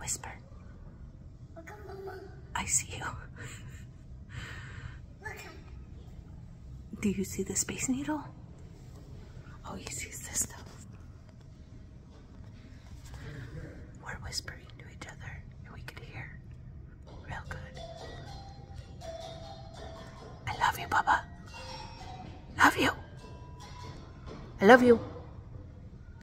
Whisper. Look at Mama. I see you. Look at. Do you see the Space Needle? Oh, he sees this stuff. We're whispering to each other and we could hear real good. I love you, Papa. Love you. I love you.